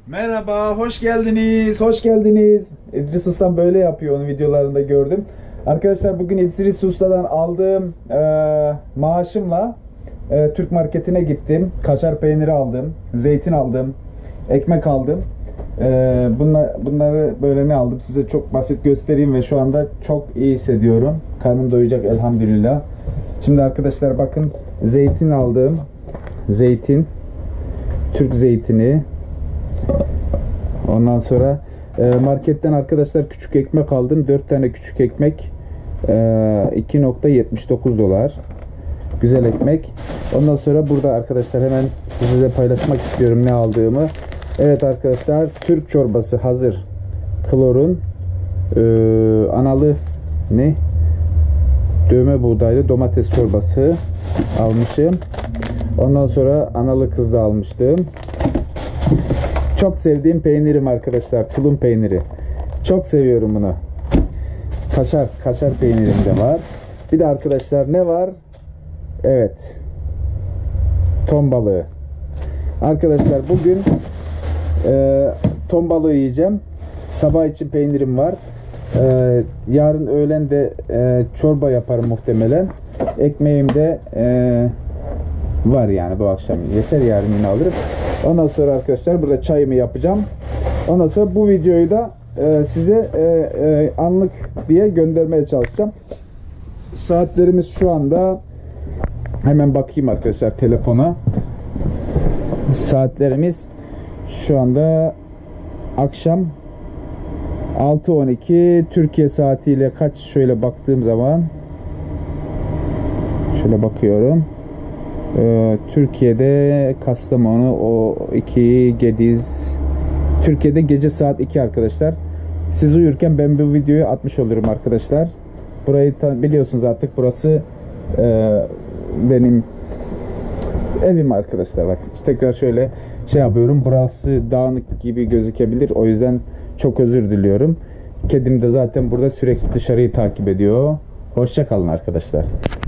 Merhaba, hoş geldiniz, hoş geldiniz. İdris Usta'm böyle yapıyor, onu videolarında gördüm. Arkadaşlar bugün İdris Usta'dan aldığım maaşımla Türk marketine gittim. Kaşar peyniri aldım, zeytin aldım, ekmek aldım. Bunları böyle ne aldım size çok basit göstereyim ve şu anda çok iyi hissediyorum. Karnım doyacak elhamdülillah. Şimdi arkadaşlar bakın, zeytin aldım. Zeytin, Türk zeytini. Ondan sonra marketten arkadaşlar küçük ekmek aldım. 4 tane küçük ekmek, 2.79 dolar. Güzel ekmek. Ondan sonra burada arkadaşlar hemen sizinle paylaşmak istiyorum ne aldığımı. Evet arkadaşlar, Türk çorbası hazır. Klor'un analı ne? Dövme buğdaylı domates çorbası almışım. Ondan sonra analı kızda almıştım. Çok sevdiğim peynirim arkadaşlar, tulum peyniri. Çok seviyorum bunu. Kaşar peynirim de var. Bir de arkadaşlar ne var? Evet, ton balığı. Arkadaşlar bugün ton balığı yiyeceğim. Sabah için peynirim var. Yarın öğlen de çorba yaparım muhtemelen. Ekmeğim de var yani bu akşam. Yeter, yarın yine alırım. Ondan sonra arkadaşlar burada çayımı yapacağım. Ondan sonra bu videoyu da size anlık diye göndermeye çalışacağım. Saatlerimiz şu anda, hemen bakayım arkadaşlar telefona. Saatlerimiz şu anda akşam 6:12 Türkiye saatiyle kaç, şöyle baktığım zaman şöyle bakıyorum. Türkiye'de Kastamonu O2 Gediz, Türkiye'de gece saat 2 arkadaşlar. Siz uyurken ben bu videoyu atmış olurum arkadaşlar. Burayı biliyorsunuz artık, burası benim evim arkadaşlar. Bak tekrar şöyle şey yapıyorum, burası dağınık gibi gözükebilir, o yüzden çok özür diliyorum. Kedim de zaten burada sürekli dışarıyı takip ediyor. Hoşça kalın arkadaşlar.